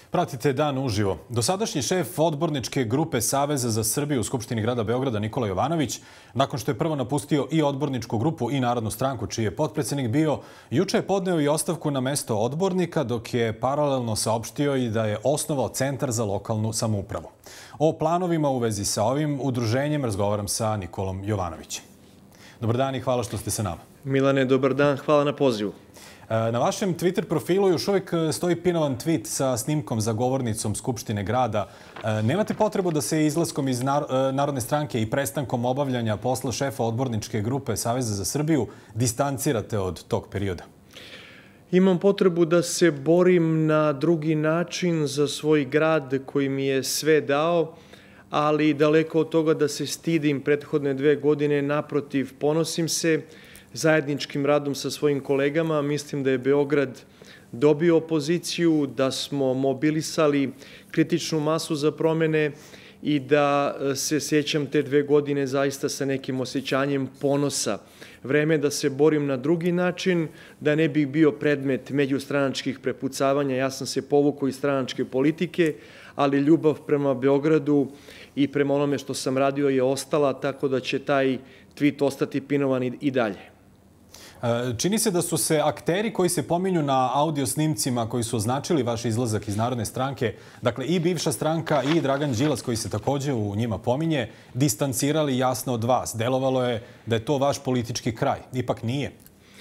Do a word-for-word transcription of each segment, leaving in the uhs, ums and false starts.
Pratite Dan uživo. Dosadašnji šef odborničke grupe Saveza za Srbiju u Skupštini grada Beograda Nikola Jovanović, nakon što je prvo napustio i odborničku grupu i Narodnu stranku, čiji je potpredsednik bio, juče je podneo i ostavku na mesto odbornika, dok je paralelno saopštio i da je osnovao Centar za lokalnu samoupravu. O planovima u vezi sa ovim udruženjem razgovaram sa Nikolom Jovanovićem. Dobar dan i hvala što ste sa nama. Milane, dobar dan. Hvala na pozivu. Na vašem Twitter profilu još uvijek stoji pinovan tweet sa snimkom za govornicom Skupštine grada. Nemate potrebu da se izlaskom iz Narodne stranke i prestankom obavljanja posla šefa odborničke grupe Saveza za Srbiju distancirate od tog perioda? Imam potrebu da se borim na drugi način za svoj grad koji mi je sve dao, ali daleko od toga da se stidim prethodne dve godine, naprotiv, ponosim se zajedničkim radom sa svojim kolegama. Mislim da je Beograd dobio opoziciju, da smo mobilisali kritičnu masu za promene i da se sjećam te dve godine zaista sa nekim osjećanjem ponosa. Vreme je da se borim na drugi način, da ne bih bio predmet međustranačkih prepucavanja. Ja sam se povukao iz stranačke politike, ali ljubav prema Beogradu i prema onome što sam radio je ostala, tako da će taj tweet ostati pinovan i dalje. Čini se da su se akteri koji se pominju na audio snimcima koji su označili vaš izlazak iz Narodne stranke, dakle i bivša stranka i Dragan Đilas koji se također u njima pominje, distancirali jasno od vas. Delovalo je da je to vaš politički kraj. Ipak nije.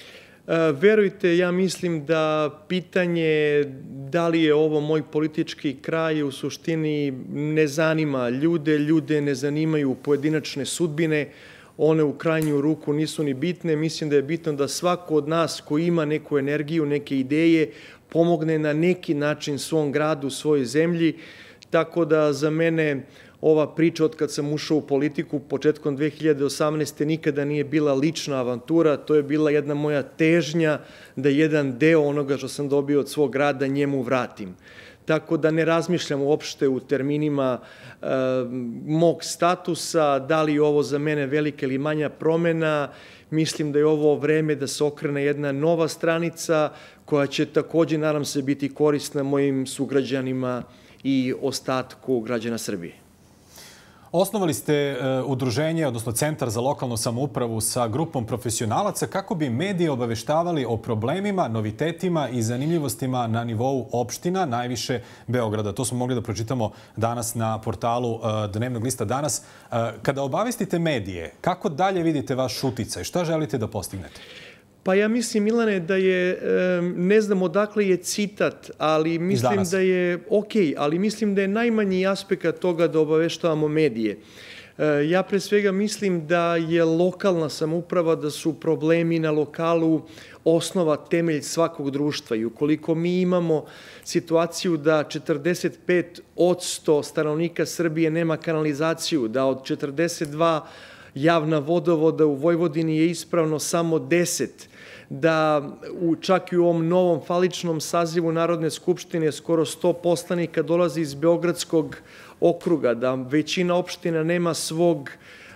Verujte, ja mislim da pitanje da li je ovo moj politički kraj u suštini ne zanima ljude, ljude ne zanimaju pojedinačne sudbine, one u krajnju ruku nisu ni bitne. Mislim da je bitno da svako od nas koji ima neku energiju, neke ideje, pomogne na neki način svom gradu, svojoj zemlji. Tako da za mene ova priča od kad sam ušao u politiku početkom dve hiljade osamnaeste. nikada nije bila lična avantura, to je bila jedna moja težnja da jedan deo onoga što sam dobio od svog grada njemu vratim. Tako da ne razmišljam uopšte u terminima e, mog statusa, da li je ovo za mene velika ili manja promena. Mislim da je ovo vreme da se okrene jedna nova stranica koja će također, nadam se, biti korisna mojim sugrađanima i ostatku građana Srbije. Osnovali ste udruženje, odnosno Centar za lokalnu samoupravu sa grupom profesionalaca kako bi mediji obaveštavali o problemima, novitetima i zanimljivostima na nivou opština, najviše Beograda. To smo mogli da pročitamo danas na portalu Dnevnog lista Danas. Kada obavestite medije, kako dalje vidite vaš uticaj? Šta želite da postignete? Pa ja mislim, Milane, da je, ne znam odakle je citat, ali mislim da je, ok, ali mislim da je najmanji aspekt toga da obaveštavamo medije. Ja pre svega mislim da je lokalna samouprava, da su problemi na lokalu osnova, temelj svakog društva. I ukoliko mi imamo situaciju da četrdeset pet posto stanovnika Srbije nema kanalizaciju, da od četrdeset dva javna vodovoda u Vojvodini je ispravno samo deset, da čak i u ovom novom faličnom sazivu Narodne skupštine skoro sto poslanika dolazi iz Beogradskog okruga, da većina opština nema svog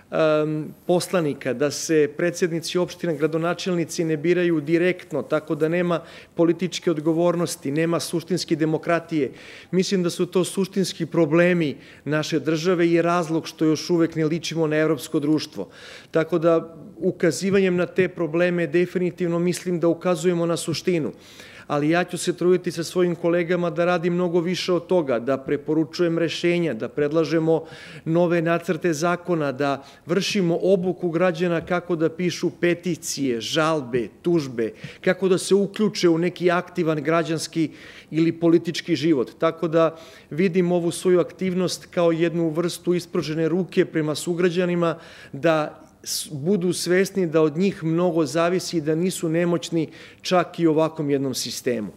poslanika, da se predsjednici opština, gradonačelnici ne biraju direktno, tako da nema političke odgovornosti, nema suštinske demokratije. Mislim da su to suštinski problemi naše države i razlog što još uvek ne ličimo na evropsko društvo. Tako da ukazivanjem na te probleme definitivno mislim da ukazujemo na suštinu. Ali ja ću se truditi sa svojim kolegama da radim mnogo više od toga, da preporučujem rešenja, da predlažemo nove nacrte zakona, da vršimo obuku građana kako da pišu peticije, žalbe, tužbe, kako da se uključe u neki aktivan građanski ili politički život. Tako da vidim ovu svoju aktivnost kao jednu vrstu ispružene ruke prema sugrađanima, da budu svesni da od njih mnogo zavisi i da nisu nemoćni čak i u ovakvom jednom sistemu.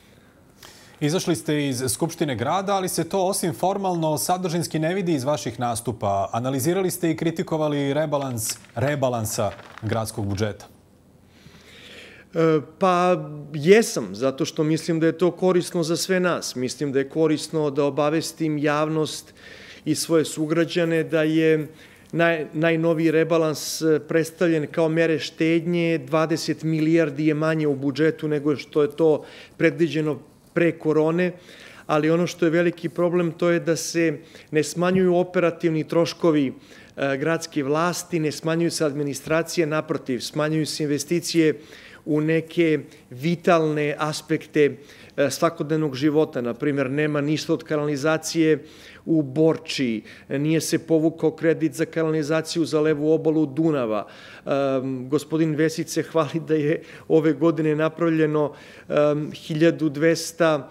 Izašli ste iz Skupštine grada, ali se to osim formalno sadržinski ne vidi iz vaših nastupa. Analizirali ste i kritikovali rebalans rebalansa gradskog budžeta. Pa jesam, zato što mislim da je to korisno za sve nas. Mislim da je korisno da obavestim javnost i svoje sugrađane da je najnoviji rebalans predstavljen kao mere štednje, dvadeset milijardi je manje u budžetu nego što je to predviđeno pre korone, ali ono što je veliki problem to je da se ne smanjuju operativni troškovi gradske vlasti, ne smanjuju se administracije, naprotiv, smanjuju se investicije u neke vitalne aspekte svakodnevnog života. Naprimjer, nema ništa od kanalizacije u Borči, nije se povukao kredit za kanalizaciju za levu obalu Dunava. Gospodin Vesić se hvali da je ove godine napravljeno hiljadu dvesta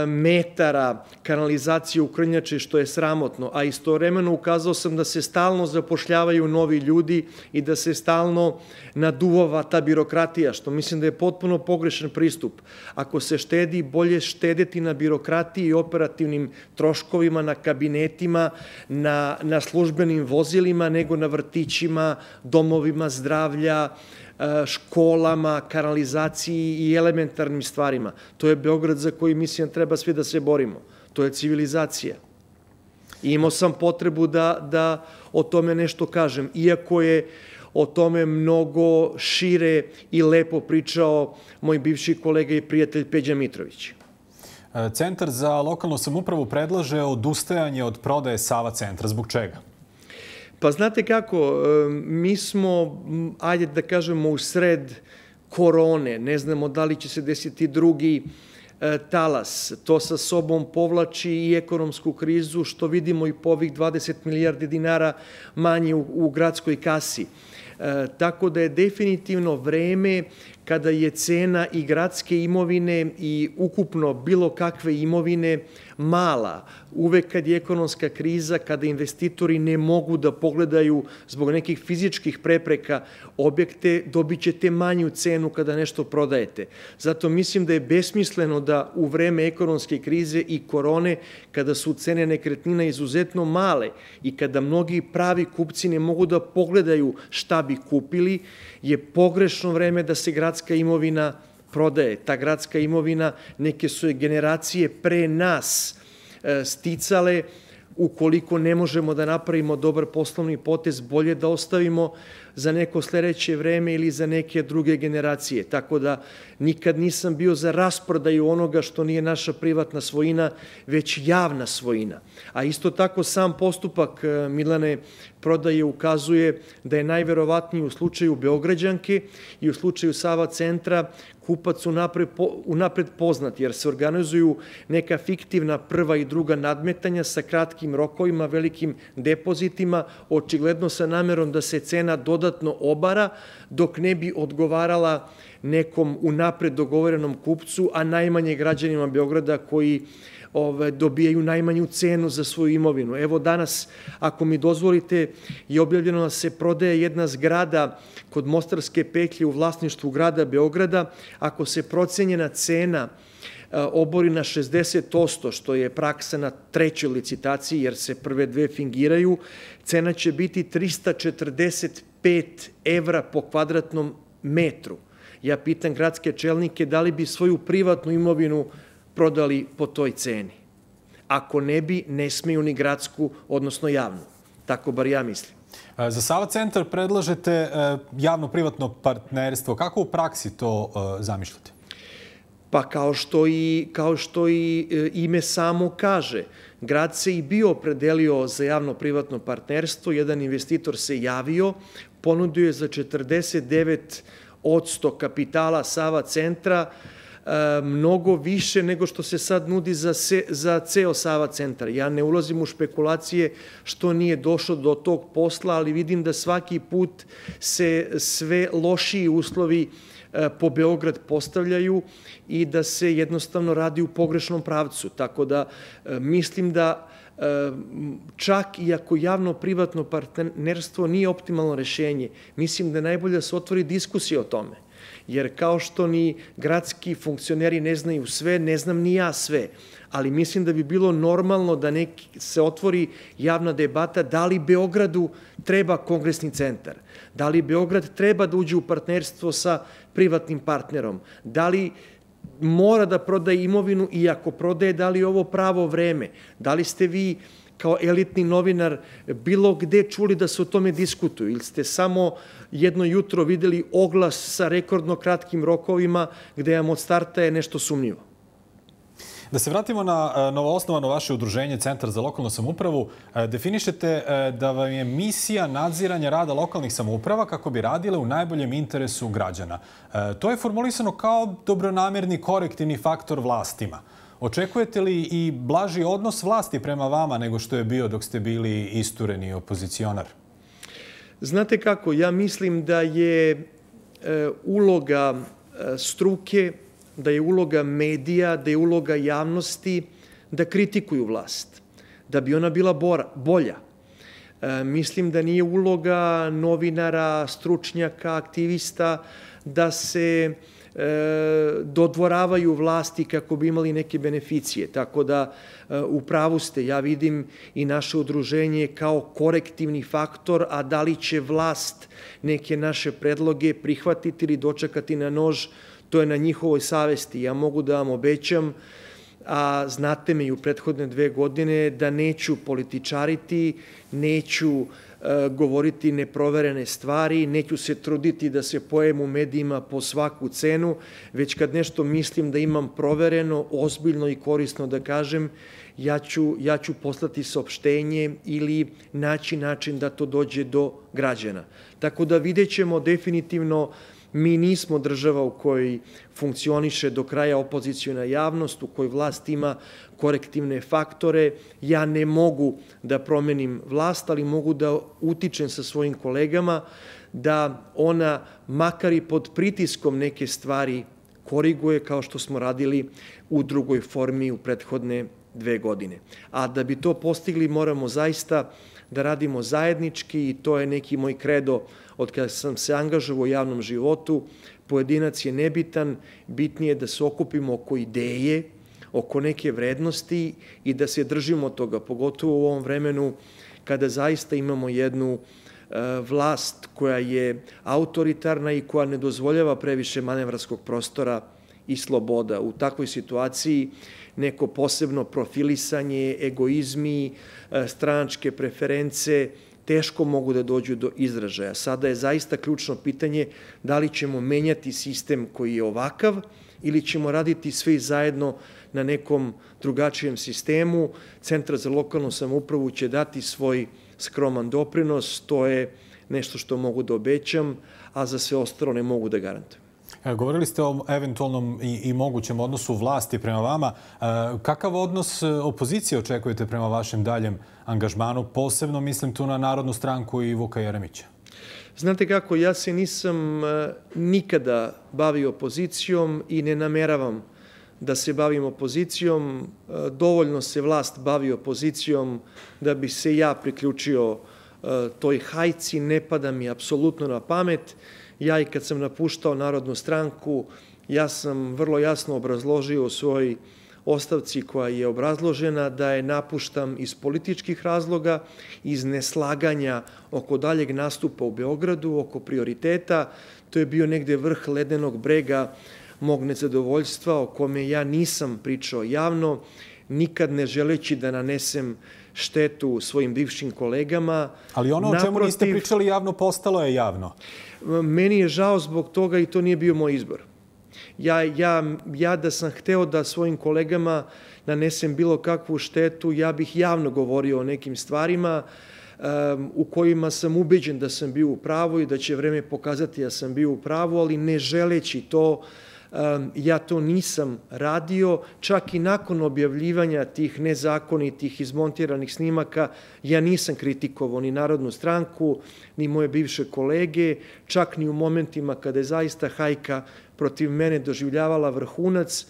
metara kanalizacije u Krnjači, što je sramotno, a istovremeno ukazao sam da se stalno zapošljavaju novi ljudi i da se stalno naduvava ta birokratija, što mislim da je potpuno pogrešan pristup. Ako se štedi, bolje štedeti na birokratiji i operativnim troškovima, na kabinetima, na, na službenim vozilima, nego na vrtićima, domovima zdravlja, školama, kanalizaciji i elementarnim stvarima. To je Beograd za koji mislim treba svi da se borimo. To je civilizacija. I imao sam potrebu da, da o tome nešto kažem, iako je o tome mnogo šire i lepo pričao moj bivši kolega i prijatelj Peđa Mitrović. Centar za lokalnu samoupravu predlaže odustajanje od prodaje Sava centra. Zbog čega? Pa znate kako, mi smo, ajde da kažemo, u sred korone, ne znamo da li će se desiti drugi talas. To sa sobom povlači i ekonomsku krizu, što vidimo i po ovih dvadeset milijardi dinara manje u, u gradskoj kasi. E, tako da je definitivno vreme kada je cena i gradske imovine i ukupno bilo kakve imovine mala. Uvek kad je ekonomska kriza, kada investitori ne mogu da pogledaju zbog nekih fizičkih prepreka objekte, dobit ćete manju cenu kada nešto prodajete. Zato mislim da je besmisleno da u vreme ekonomske krize i korone, kada su cene nekretnina izuzetno male i kada mnogi pravi kupci ne mogu da pogledaju šta bi kupili, je pogrešno vreme da se gradska imovina prodaje. Ta gradska imovina neke su je generacije pre nas sticale. Ukoliko ne možemo da napravimo dobar poslovni potez, bolje da ostavimo za neko sledeće vreme ili za neke druge generacije. Tako da nikad nisam bio za rasprodaju onoga što nije naša privatna svojina, već javna svojina. A isto tako sam postupak, Milane, prodaje ukazuje da je najverovatniji u slučaju Beograđanke i u slučaju Sava centra kupac unapred poznat, jer se organizuju neka fiktivna prva i druga nadmetanja sa kratkim rokovima, velikim depozitima, očigledno sa namerom da se cena dodatno obara, dok ne bi odgovarala nekom unapred dogovorenom kupcu, a najmanje građanima Beograda koji dobijaju najmanju cenu za svoju imovinu. Evo danas, ako mi dozvolite, je objavljeno da se prodaje jedna zgrada kod Mostarske petlje u vlasništvu grada Beograda. Ako se procenjena cena obori na šezdeset posto, što je praksa na trećoj licitaciji, jer se prve dve fingiraju, cena će biti trista četrdeset pet evra po kvadratnom metru. Ja pitam gradske čelnike da li bi svoju privatnu imovinu prodali po toj ceni. Ako ne bi, ne smeju ni gradsku, odnosno javnu. Tako bar ja mislim. Za Sava centar predlažete javno-privatno partnerstvo. Kako u praksi to zamišljate? Pa kao što i, kao što i ime samo kaže, grad se i bio opredelio za javno-privatno partnerstvo, jedan investitor se javio, ponudio je za četrdeset devet posto kapitala Sava centra, mnogo više nego što se sad nudi za, se, za ceo Sava centar. Ja ne ulazim u špekulacije što nije došlo do tog posla, ali vidim da svaki put se sve lošiji uslovi po Beograd postavljaju i da se jednostavno radi u pogrešnom pravcu. Tako da mislim da čak i ako javno-privatno partnerstvo nije optimalno rešenje, mislim da je najbolje da se otvori diskusija o tome. Jer kao što ni gradski funkcioneri ne znaju sve, ne znam ni ja sve. Ali mislim da bi bilo normalno da neki, se otvori javna debata da li Beogradu treba kongresni centar, da li Beograd treba da uđe u partnerstvo sa privatnim partnerom, da li mora da prodaje imovinu i ako prodaje, da li je ovo pravo vreme, da li ste vi kao elitni novinar bilo gde čuli da se o tome diskutuju ili ste samo jedno jutro videli oglas sa rekordno kratkim rokovima gde vam od starta je nešto sumnjivo? Da se vratimo na novoosnovano vaše udruženje Centar za lokalnu samoupravu. Definišete da vam je misija nadziranja rada lokalnih samouprava kako bi radile u najboljem interesu građana. To je formulisano kao dobronamerni korektivni faktor vlastima. Očekujete li i blaži odnos vlasti prema vama nego što je bio dok ste bili istureni opozicionar? Znate kako, ja mislim da je uloga struke, da je uloga medija, da je uloga javnosti da kritikuju vlast, da bi ona bila bolja. Mislim da nije uloga novinara, stručnjaka, aktivista da se dodvoravaju vlasti kako bi imali neke beneficije. Tako da u pravu ste, ja vidim i naše udruženje kao korektivni faktor, a da li će vlast neke naše predloge prihvatiti ili dočekati na nož, to je na njihovoj savesti. Ja mogu da vam obećam, a znate me i u prethodne dve godine, da neću političariti, neću govoriti neproverene stvari, neću se truditi da se pojem u medijima po svaku cenu, već kad nešto mislim da imam provereno, ozbiljno i korisno da kažem, ja ću, ja ću poslati saopštenje ili naći način da to dođe do građana. Tako da vidjet ćemo definitivno. Mi nismo država u kojoj funkcioniše do kraja opozicijona javnost, u kojoj vlast ima korektivne faktore. Ja ne mogu da promenim vlast, ali mogu da utičem sa svojim kolegama da ona, makar i pod pritiskom neke stvari, koriguje kao što smo radili u drugoj formi u prethodne dve godine. A da bi to postigli moramo zaista da radimo zajednički i to je neki moj kredo od kada sam se angažovao u javnom životu. Pojedinac je nebitan, bitnije je da se okupimo oko ideje, oko neke vrednosti i da se držimo toga, pogotovo u ovom vremenu kada zaista imamo jednu vlast koja je autoritarna i koja ne dozvoljava previše manevarskog prostora i sloboda. U takvoj situaciji neko posebno profilisanje, egoizmi, stranačke preference teško mogu da dođu do izražaja. Sada je zaista ključno pitanje da li ćemo menjati sistem koji je ovakav ili ćemo raditi svi zajedno na nekom drugačijem sistemu. Centar za lokalnu samoupravu će dati svoj skroman doprinos, to je nešto što mogu da obećam, a za sve ostalo ne mogu da garantujem. Govorili ste o eventualnom i mogućem odnosu vlasti prema vama. Kakav odnos opozicije očekujete prema vašem daljem angažmanu? Posebno mislim tu na Narodnu stranku i Vuka Jeremića. Znate kako, ja se nisam nikada bavio opozicijom i ne nameravam da se bavim opozicijom. Dovoljno se vlast bavi opozicijom da bi se ja priključio toj hajci. Ne pada mi apsolutno na pamet. Ja i kad sam napuštao Narodnu stranku, ja sam vrlo jasno obrazložio u svojoj ostavci koja je obrazložena da je napuštam iz političkih razloga, iz neslaganja oko daljeg nastupa u Beogradu, oko prioriteta. To je bio negde vrh ledenog brega mog nezadovoljstva o kome ja nisam pričao javno, nikad ne želeći da nanesem štetu svojim bivšim kolegama. Ali ono o čemu niste pričali javno, postalo je javno. Meni je žao zbog toga i to nije bio moj izbor. Ja, ja, ja da sam hteo da svojim kolegama nanesem bilo kakvu štetu, ja bih javno govorio o nekim stvarima um, u kojima sam ubeđen da sam bio u pravu i da će vreme pokazati da sam bio u pravu, ali ne želeći to, um, ja to nisam radio. Čak i nakon objavljivanja tih nezakonitih izmontiranih snimaka, ja nisam kritikovao ni Narodnu stranku, ni moje bivše kolege, čak ni u momentima kada je zaista hajka protiv mene doživljavala vrhunac.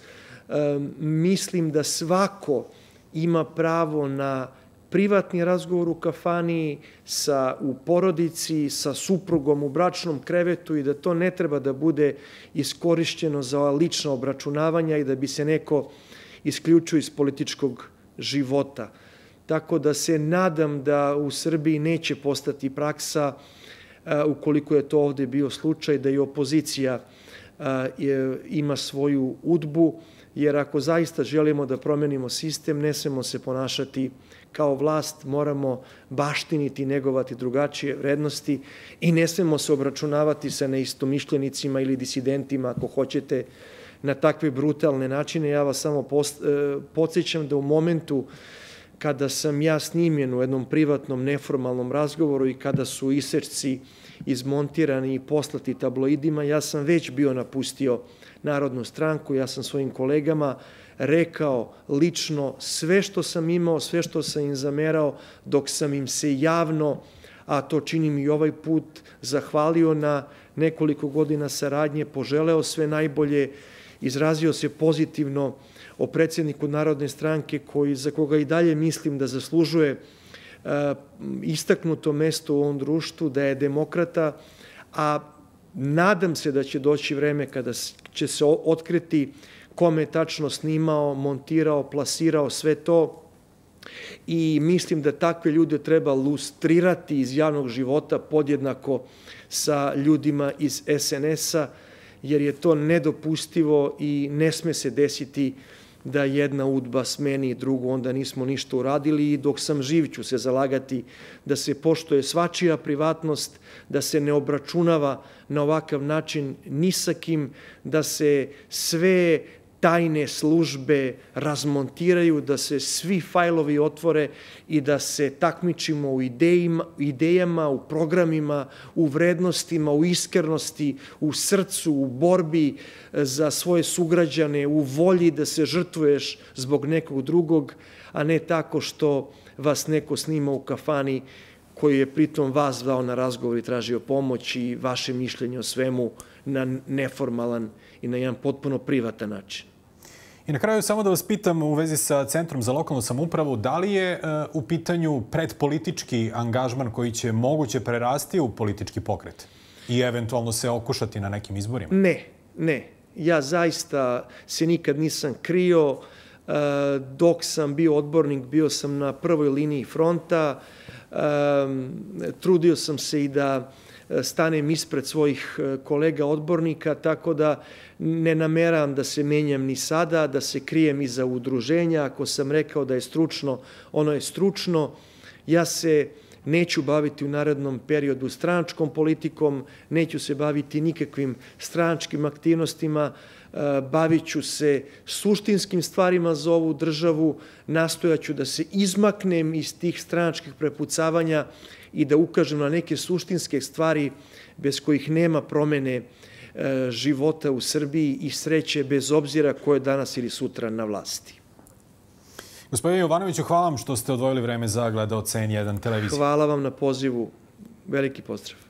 Mislim da svako ima pravo na privatni razgovor u kafani, sa, u porodici, sa suprugom u bračnom krevetu i da to ne treba da bude iskorišćeno za lična obračunavanja i da bi se neko isključio iz političkog života. Tako da se nadam da u Srbiji neće postati praksa, ukoliko je to ovde bio slučaj, da i opozicija ima svoju udbu, jer ako zaista želimo da promenimo sistem, ne smemo se ponašati kao vlast, moramo baštiniti i negovati drugačije vrednosti i ne smemo se obračunavati sa neistomišljenicima ili disidentima, ako hoćete, na takve brutalne načine. Ja vas samo podsjećam da u momentu kada sam ja snimljen u jednom privatnom, neformalnom razgovoru i kada su isečci izmontirani i poslati tabloidima, ja sam već bio napustio Narodnu stranku, ja sam svojim kolegama rekao lično sve što sam imao, sve što sam im zamerao, dok sam im se javno, a to činim i ovaj put, zahvalio na nekoliko godina saradnje, poželeo sve najbolje, izrazio se pozitivno o predsjedniku Narodne stranke, koji, za koga i dalje mislim da zaslužuje uh, istaknuto mesto u ovom društvu, da je demokrata, a nadam se da će doći vreme kada će se otkriti kome je tačno snimao, montirao, plasirao sve to, i mislim da takve ljude treba lustrirati iz javnog života podjednako sa ljudima iz es en es-a, jer je to nedopustivo i ne sme se desiti da jedna udba smeni drugu, onda nismo ništa uradili, i dok sam živ ću se zalagati da se poštuje svačija privatnost, da se ne obračunava na ovakav način ni sa kim, da se sve tajne službe razmontiraju, da se svi fajlovi otvore i da se takmičimo u idejima, idejama, u programima, u vrednostima, u iskrenosti, u srcu, u borbi za svoje sugrađane, u volji da se žrtvuješ zbog nekog drugog, a ne tako što vas neko snima u kafani, koji je pritom vas zvao na razgovor i tražio pomoć i vaše mišljenje o svemu na neformalan i na jedan potpuno privatan način. I na kraju samo da vas pitam u vezi sa Centrom za lokalnu samoupravu, da li je u pitanju predpolitički angažman koji će moguće prerasti u politički pokret i eventualno se okušati na nekim izborima? Ne, ne. Ja zaista se nikad nisam krio. Dok sam bio odbornik, bio sam na prvoj liniji fronta. Trudio sam se i da stanem ispred svojih kolega odbornika, tako da ne nameravam da se menjam ni sada, da se krijem iza udruženja. Ako sam rekao da je stručno, ono je stručno. Ja se neću baviti u narednom periodu stranačkom politikom, neću se baviti nikakvim stranačkim aktivnostima, bavit ću se suštinskim stvarima za ovu državu, nastojaću da se izmaknem iz tih stranačkih prepucavanja i da ukažem na neke suštinske stvari bez kojih nema promene života u Srbiji i sreće, bez obzira ko je danas ili sutra na vlasti. Gospodine Jovanoviću, hvala vam što ste odvojili vreme za gledaoce N jedan televizije. Hvala vam na pozivu. Veliki pozdrav.